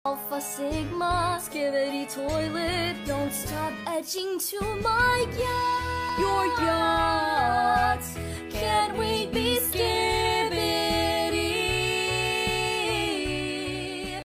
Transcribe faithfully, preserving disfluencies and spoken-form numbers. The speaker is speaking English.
Alpha Sigma, skibbity toilet, don't stop etching to my yeah. You're young.